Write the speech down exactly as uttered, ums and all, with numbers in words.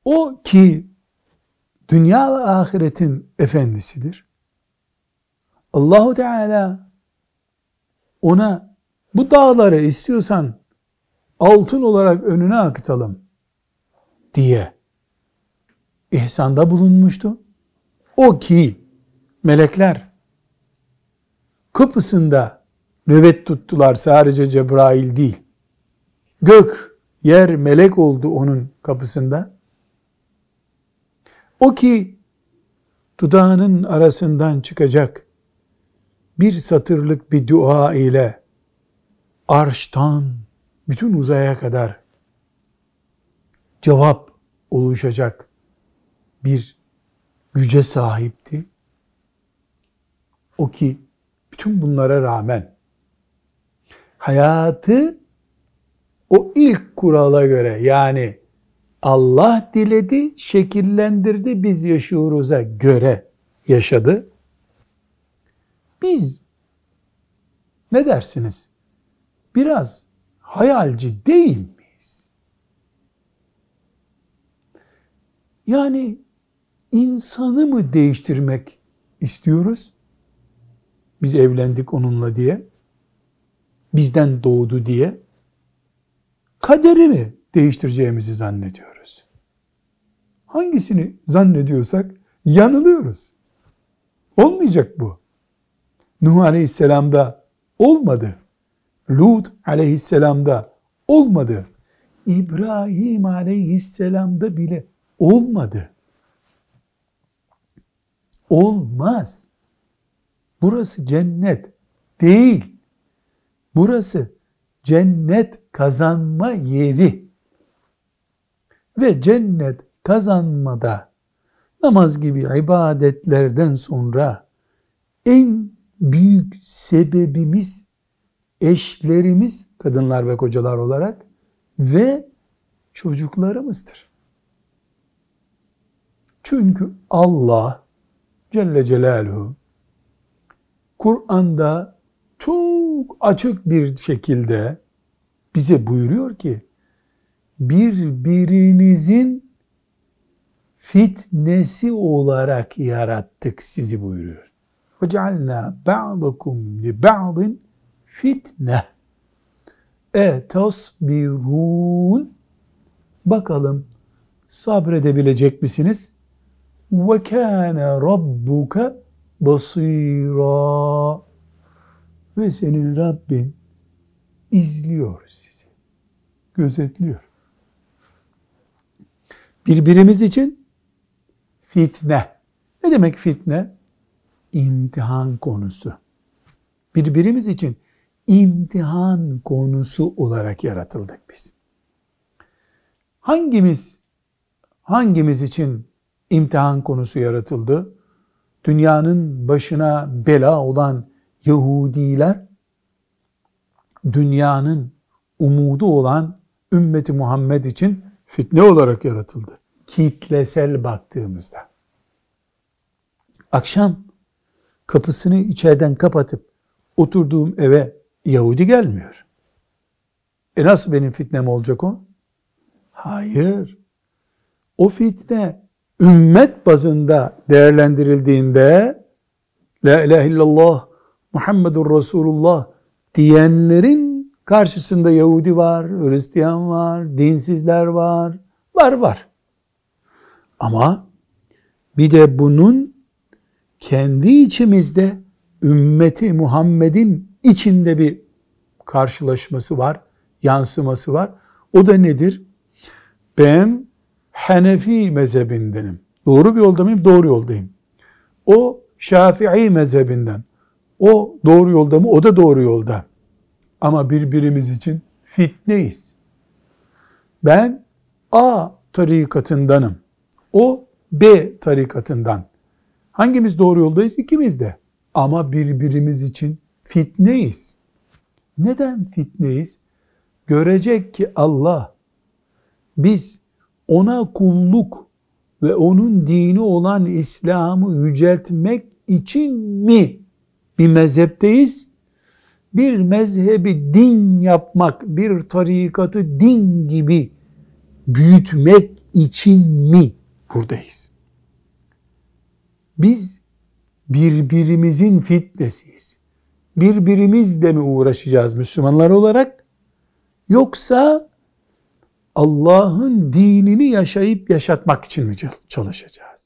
O ki dünya ve ahiretin efendisidir. Allahu Teala ona bu dağları istiyorsan altın olarak önüne akıtalım diye ihsanda bulunmuştu. O ki melekler kapısında nöbet tuttular, sadece Cebrail değil. Gök, yer melek oldu onun kapısında. O ki dudağının arasından çıkacak bir satırlık bir dua ile arştan bütün uzaya kadar cevap oluşacak bir güce sahipti. O ki bütün bunlara rağmen hayatı o ilk kurala göre, yani Allah diledi, şekillendirdi, biz yaşıyoruz'a göre yaşadı. Biz ne dersiniz? Biraz hayalci değil miyiz? Yani insanı mı değiştirmek istiyoruz? Biz evlendik onunla diye, bizden doğdu diye, kaderi mi değiştireceğimizi zannediyoruz? Hangisini zannediyorsak yanılıyoruz. Olmayacak bu. Nuh Aleyhisselam'da olmadı. Lut Aleyhisselam'da olmadı. İbrahim Aleyhisselam'da bile olmadı. Olmaz. Burası cennet değil. Burası cennet kazanma yeri. Ve cennet kazanmada namaz gibi ibadetlerden sonra en büyük sebebimiz eşlerimiz, kadınlar ve kocalar olarak, ve çocuklarımızdır. Çünkü Allah Celle Celaluhu Kur'an'da çok açık bir şekilde bize buyuruyor ki birbirinizin fitnesi olarak yarattık sizi buyuruyor. وَجَعَلْنَا بَعْضَكُمْ لِبَعْضٍ fitne. E tasbirun. Bakalım sabredebilecek misiniz? Ve kâne rabbuke basîrâ. Ve senin Rabbin izliyor sizi. Gözetliyor. Birbirimiz için fitne. Ne demek fitne? İmtihan konusu. Birbirimiz için imtihan konusu olarak yaratıldık biz. Hangimiz hangimiz için imtihan konusu yaratıldı? Dünyanın başına bela olan Yahudiler, dünyanın umudu olan ümmeti Muhammed için fitne olarak yaratıldı. Kitlesel baktığımızda. Akşam kapısını içeriden kapatıp oturduğum eve Yahudi gelmiyor. E nasıl benim fitnem olacak o? Hayır. O fitne ümmet bazında değerlendirildiğinde La ilahe illallah Muhammedur Resulullah diyenlerin karşısında Yahudi var, Hristiyan var, dinsizler var, var var. Ama bir de bunun kendi içimizde ümmeti Muhammed'in içinde bir karşılaşması var, yansıması var. O da nedir? Ben Hanefi mezhebindenim. Doğru bir yolda mıyım? Doğru yoldayım. O Şafii mezhebinden. O doğru yolda mı? O da doğru yolda. Ama birbirimiz için fitneyiz. Ben A tarikatındanım. O B tarikatından. Hangimiz doğru yoldayız? İkimiz de. Ama birbirimiz için fitneyiz. Neden fitneyiz? Görecek ki Allah, biz ona kulluk ve onun dini olan İslam'ı yüceltmek için mi bir mezhepteyiz? Bir mezhebi din yapmak, bir tarikatı din gibi büyütmek için mi buradayız? Biz birbirimizin fitnesiyiz. Birbirimizle mi uğraşacağız Müslümanlar olarak? Yoksa Allah'ın dinini yaşayıp yaşatmak için mi çalışacağız?